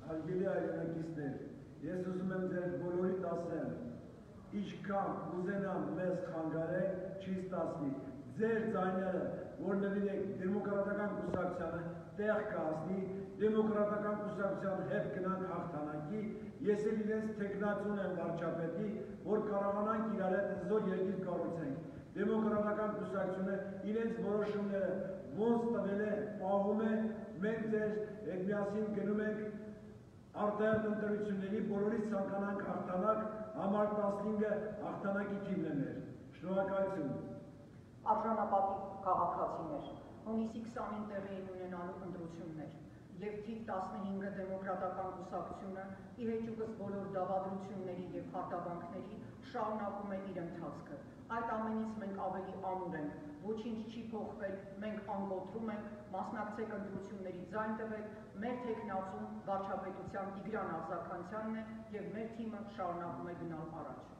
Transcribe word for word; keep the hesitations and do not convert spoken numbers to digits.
Հարգելի հայրենակիցներ, ես ուզում եմ ձեր բոլորիդ ասեմ, ինչքան ուզենամ մեզ խանգարեք, չի ստացվի։ Ձեր ձայները, որ նվիրեք դեմոկրատական կուսակցությանը, տեղ կհասնի, դեմոկրատական կուսակցության հետ գնանք հաղթանակի, ես էլ իրենց թեկնածուն եմ վարչապետի, որ կարողանանք իրար հետ հզոր երկիր կառուցենք։ Դեմոկրատական կուսակցությունը իրենց որոշումները ոնց տվել է, պահում է, մենք ձեր հետ միասին գնում ենք արտահերտ ընտրությունների բոլորից ցանկանանք հաղթանակ, համար տասնհինգը հաղթանակի թիմն է մեր։ Շնորհակալություն։ Արժանապատիվ քաղաքացիներ, հունիսի քսանին տեղի են ունենալու ընտրություններ, և թիվ տասնհինգը դեմոկրատական կուսակցությունը ի հեճուկս բոլոր դավադրությունների և խարտաբանքների շարունակում է իր ընթացքը։ Այդ ամենից մենք ավելի ամուր ենք, ոչինչ չի փոխվել, մենք անկոտրում ենք, մասնակցեք ընտրությունների ձայն տվեք, մեր թեկնածուն վարչապետության Տիգրան Աղզաքանցյանն է և մեր թիմը շարունակում է գնալ առաջ։